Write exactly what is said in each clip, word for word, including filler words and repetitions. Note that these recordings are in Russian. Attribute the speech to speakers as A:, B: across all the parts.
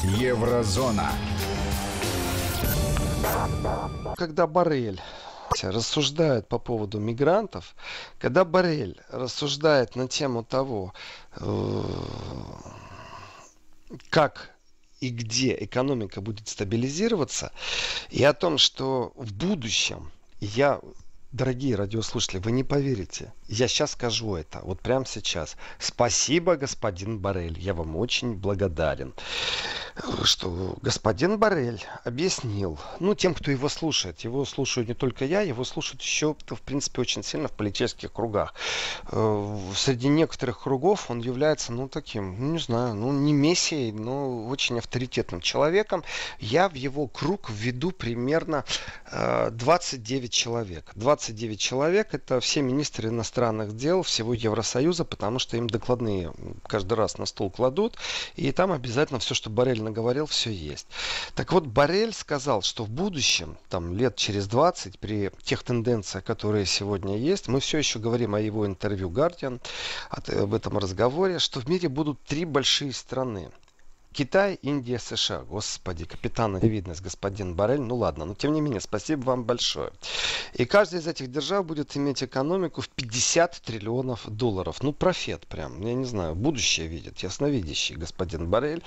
A: Еврозона.
B: Когда Боррель рассуждает по поводу мигрантов, когда Боррель рассуждает на тему того, как и где экономика будет стабилизироваться, и о том, что в будущем, я, дорогие радиослушатели, вы не поверите, я сейчас скажу это, вот прямо сейчас. Спасибо, господин Боррель, я вам очень благодарен, что господин Боррель объяснил, ну, тем, кто его слушает, его слушаю не только я, его слушают еще, в принципе, очень сильно в политических кругах. Среди некоторых кругов он является, ну, таким, ну, не знаю, ну, не мессией, но очень авторитетным человеком. Я в его круг введу примерно двадцать девять человек. двадцать девять человек — это все министры иностранных дел всего Евросоюза, потому что им докладные каждый раз на стол кладут, и там обязательно все, что Боррель наговорил, все есть. Так вот, Боррель сказал, что в будущем, там лет через двадцать, при тех тенденциях, которые сегодня есть, мы все еще говорим о его интервью Guardian, об этом разговоре, что в мире будут три большие страны. Китай, Индия, США. Господи, капитан очевидность, господин Боррель. Ну ладно, но тем не менее, спасибо вам большое. И каждая из этих держав будет иметь экономику в пятьдесят триллионов долларов. Ну, профет прям, я не знаю, будущее видит, ясновидящий господин Боррель.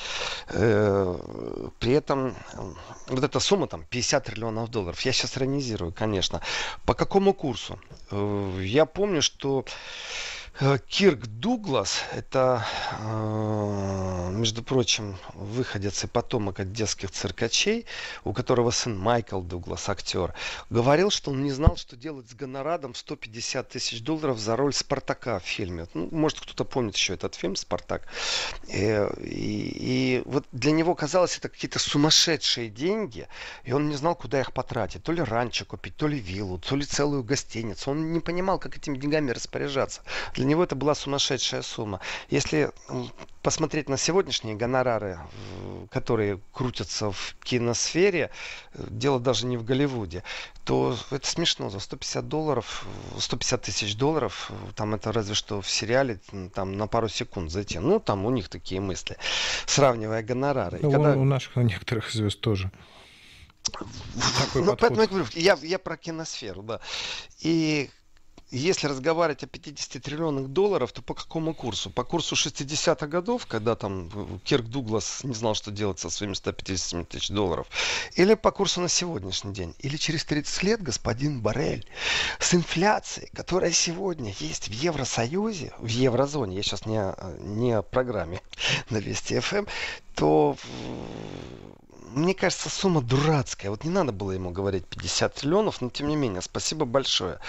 B: При этом вот эта сумма там пятьдесят триллионов долларов. Я сейчас иронизирую, конечно. По какому курсу? Я помню, что Кирк Дуглас, это, между прочим, выходец и потомок одесских циркачей, у которого сын Майкл Дуглас, актер, говорил, что он не знал, что делать с гонораром сто пятьдесят тысяч долларов за роль Спартака в фильме. Ну, может, кто-то помнит еще этот фильм «Спартак». И, и, и вот для него казалось, это какие-то сумасшедшие деньги, и он не знал, куда их потратить. То ли ранчо купить, то ли виллу, то ли целую гостиницу. Он не понимал, как этими деньгами распоряжаться. Для него это была сумасшедшая сумма. Если посмотреть на сегодняшние гонорары, которые крутятся в киносфере, дело даже не в Голливуде, то это смешно. За сто пятьдесят долларов, сто пятьдесят тысяч долларов, там это разве что в сериале там на пару секунд зайти. Ну, там у них такие мысли, сравнивая гонорары.
C: Ну,
B: когда...
C: У наших некоторых звезд тоже.
B: Такой ну, поэтому я говорю, я, я про киносферу, да. И если разговаривать о пятидесяти триллионах долларов, то по какому курсу? По курсу шестидесятых годов, когда там Кирк Дуглас не знал, что делать со своими ста пятьюдесятью тысяч долларов? Или по курсу на сегодняшний день? Или через тридцать лет, господин Боррель, с инфляцией, которая сегодня есть в Евросоюзе, в еврозоне, я сейчас не о, не о программе на Вести эф эм, то... Мне кажется, сумма дурацкая. Вот не надо было ему говорить пятьдесят триллионов, но тем не менее, спасибо большое,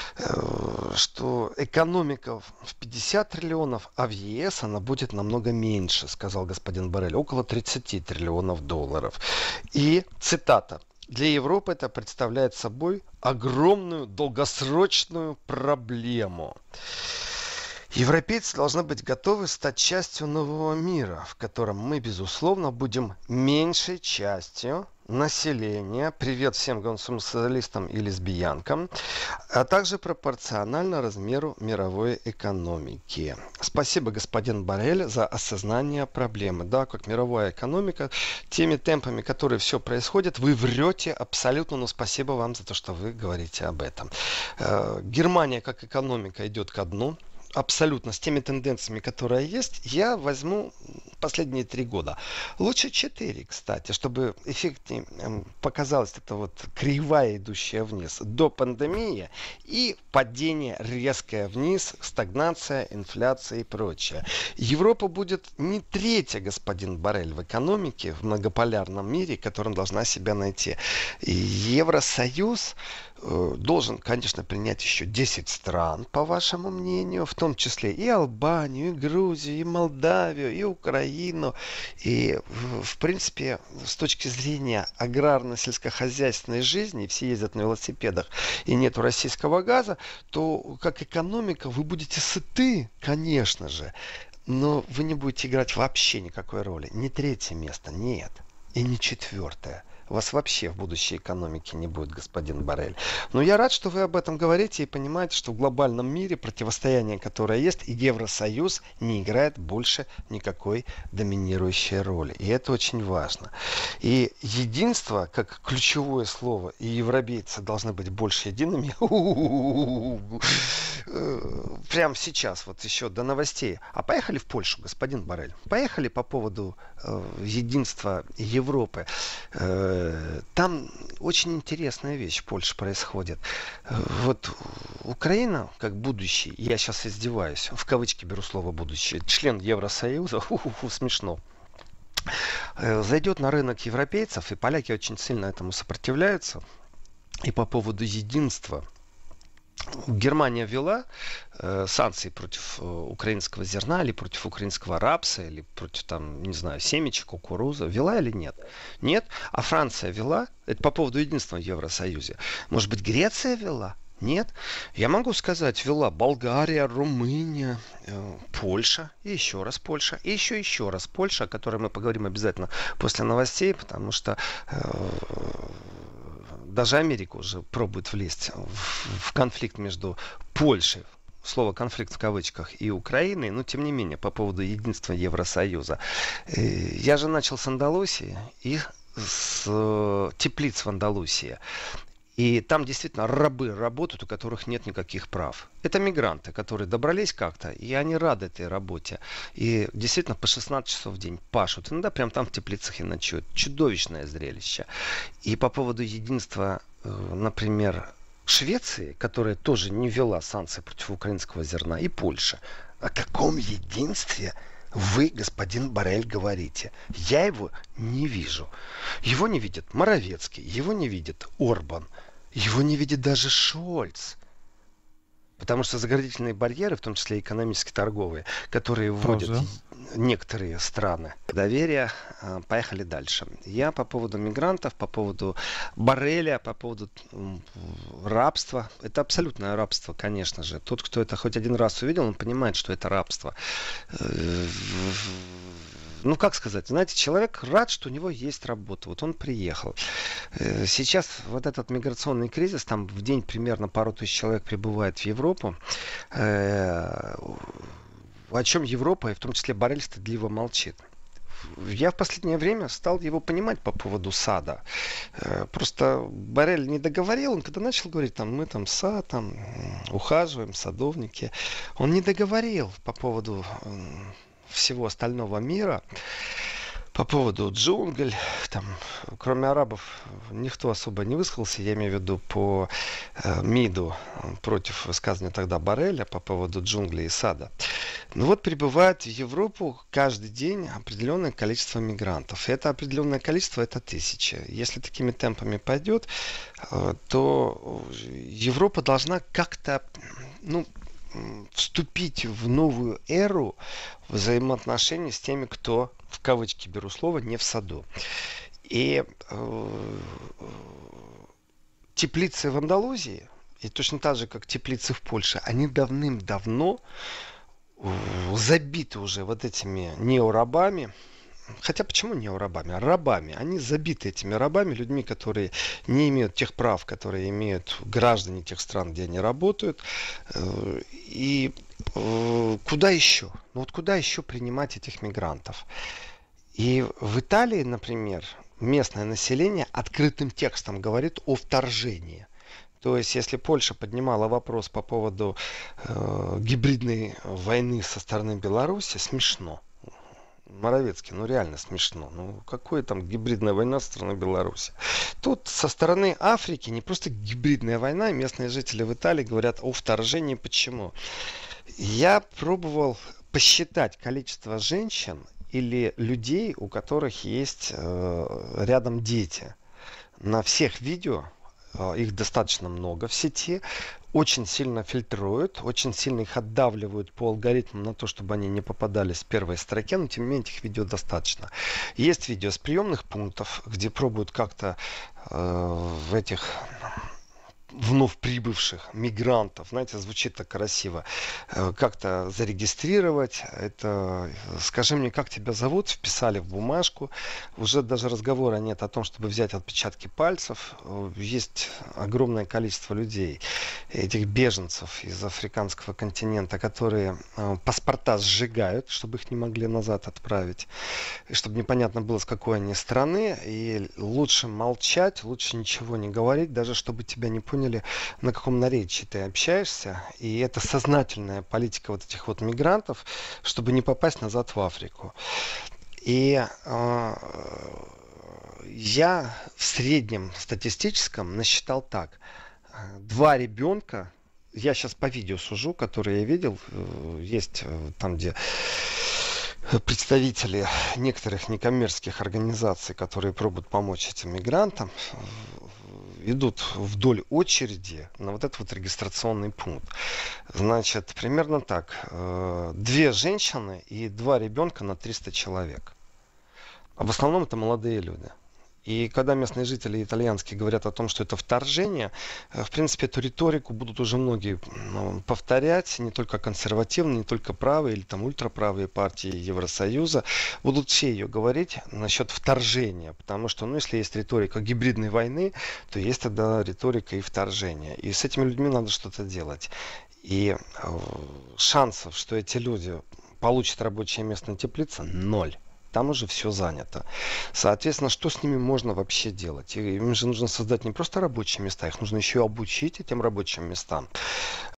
B: что экономика в пятьдесят триллионов, а в ЕС она будет намного меньше, сказал господин Боррель, около тридцать триллионов долларов. И, цитата, для Европы это представляет собой огромную долгосрочную проблему. Европейцы должны быть готовы стать частью нового мира, в котором мы, безусловно, будем меньшей частью населения. Привет всем гомосексуалистам и лесбиянкам, а также пропорционально размеру мировой экономики. Спасибо, господин Боррель, за осознание проблемы. Да, как мировая экономика, теми темпами, которые все происходит, вы врете абсолютно, но спасибо вам за то, что вы говорите об этом. Германия как экономика идет ко дну. Абсолютно, с теми тенденциями, которые есть, я возьму последние три года. Лучше четыре, кстати, чтобы эффектнее показалась эта вот кривая, идущая вниз. До пандемии и падение резкое вниз, стагнация, инфляция и прочее. Европа будет не третья, господин Боррель, в экономике, в многополярном мире, которым должна себя найти. И Евросоюз должен, конечно, принять еще десять стран, по вашему мнению, в том числе и Албанию, и Грузию, и Молдавию, и Украину. И, в принципе, с точки зрения аграрно-сельскохозяйственной жизни, все ездят на велосипедах и нету российского газа, то как экономика вы будете сыты, конечно же, но вы не будете играть вообще никакой роли. Не третье место, нет, и не четвертое. Вас вообще в будущей экономике не будет, господин Боррель. Но я рад, что вы об этом говорите и понимаете, что в глобальном мире противостояние, которое есть, и Евросоюз не играет больше никакой доминирующей роли. И это очень важно. И единство, как ключевое слово, и европейцы должны быть больше едиными, прямо сейчас, вот еще до новостей. А поехали в Польшу, господин Боррель. Поехали по поводу э, единства Европы. Э, там очень интересная вещь в Польше происходит. Э, вот Украина, как будущий, я сейчас издеваюсь, в кавычки беру слово будущее, член Евросоюза, ху-ху-ху, смешно, э, зайдет на рынок европейцев, и поляки очень сильно этому сопротивляются. И по поводу единства. Германия ввела э, санкции против э, украинского зерна или против украинского рапса или против, там, не знаю, семечек, кукурузы. Ввела или нет? Нет. А Франция ввела? Это по поводу единства в Евросоюзе. Может быть, Греция ввела? Нет. Я могу сказать, ввела Болгария, Румыния, э, Польша, и еще раз Польша, и еще еще раз Польша, о которой мы поговорим обязательно после новостей, потому что э, даже Америка уже пробует влезть в, в конфликт между Польшей, слово конфликт в кавычках, и Украиной, но тем не менее по поводу единства Евросоюза. Я же начал с Андалусии и с теплиц в Андалусии. И там действительно рабы работают, у которых нет никаких прав. Это мигранты, которые добрались как-то, и они рады этой работе. И действительно по шестнадцать часов в день пашут. Иногда прям там в теплицах и ночуют. Чудовищное зрелище. И по поводу единства, например, Швеции, которая тоже не ввела санкции против украинского зерна, и Польши. О каком единстве вы, господин Боррель, говорите? Я его не вижу. Его не видит Моровецкий, его не видит Орбан. Его не видит даже Шольц. Потому что заградительные барьеры, в том числе экономически торговые, которые вводят Пауза. некоторые страны. Доверие. Поехали дальше. Я по поводу мигрантов, по поводу Борреля, по поводу рабства. Это абсолютное рабство, конечно же. Тот, кто это хоть один раз увидел, он понимает, что это рабство. Ну, как сказать, знаете, человек рад, что у него есть работа. Вот он приехал. Сейчас вот этот миграционный кризис, там в день примерно пару тысяч человек прибывает в Европу. О чем Европа, и в том числе Боррель, стыдливо молчит. Я в последнее время стал его понимать по поводу сада. Просто Боррель не договорил, он когда начал говорить, там, мы там сад, там, ухаживаем, садовники. Он не договорил по поводу всего остального мира, по поводу джунглей, там, кроме арабов, никто особо не высказался, я имею в виду по э, МИДу против высказывания тогда Борреля по поводу джунглей и сада. Ну вот прибывает в Европу каждый день определенное количество мигрантов. И это определенное количество, это тысячи. Если такими темпами пойдет, э, то Европа должна как-то, ну, вступить в новую эру взаимоотношений с теми, кто, в кавычки беру слово, не в саду. И э, теплицы в Андалузии, и точно так же, как теплицы в Польше, они давным-давно забиты уже вот этими неорабами. Хотя почему не рабами, а рабами? Они забиты этими рабами, людьми, которые не имеют тех прав, которые имеют граждане тех стран, где они работают. И куда еще? Ну вот куда еще принимать этих мигрантов? И в Италии, например, местное население открытым текстом говорит о вторжении. То есть, если Польша поднимала вопрос по поводу э, гибридной войны со стороны Беларуси, смешно. Моровецкий, ну реально смешно. Ну какая там гибридная война со стороны Беларуси? Тут со стороны Африки не просто гибридная война, местные жители в Италии говорят о вторжении. Почему? Я пробовал посчитать количество женщин или людей, у которых есть э, рядом дети. На всех видео, э, их достаточно много в сети, очень сильно фильтруют, очень сильно их отдавливают по алгоритмам на то, чтобы они не попадались в первой строке, но тем не менее этих видео достаточно. Есть видео с приемных пунктов, где пробуют как-то э, в этих вновь прибывших мигрантов, знаете, звучит так красиво, э, как-то зарегистрировать, это, скажи мне, как тебя зовут, вписали в бумажку, уже даже разговора нет о том, чтобы взять отпечатки пальцев, Э, есть огромное количество людей, этих беженцев из африканского континента, которые э, паспорта сжигают, чтобы их не могли назад отправить, и чтобы непонятно было, с какой они страны, и лучше молчать, лучше ничего не говорить, даже чтобы тебя не поняли, на каком наречии ты общаешься. И это сознательная политика вот этих вот мигрантов, чтобы не попасть назад в Африку. И э, я в среднем статистическом насчитал так. Два ребенка, я сейчас по видео сужу, которые я видел, э, есть э, там, где представители некоторых некоммерческих организаций, которые пробуют помочь этим мигрантам, идут вдоль очереди на вот этот вот регистрационный пункт. Значит, примерно так. э, Две женщины и два ребенка на триста человек. А в основном это молодые люди. И когда местные жители итальянские говорят о том, что это вторжение, э, в принципе, эту риторику будут уже многие ну, повторять, не только консервативные, не только правые или там ультраправые партии Евросоюза, будут все ее говорить насчет вторжения, потому что, ну, если есть риторика гибридной войны, то есть тогда риторика и вторжения. И с этими людьми надо что-то делать. И э, шансов, что эти люди получат рабочее место на теплице, ноль. Там уже все занято. Соответственно, что с ними можно вообще делать? И им же нужно создать не просто рабочие места, их нужно еще и обучить этим рабочим местам.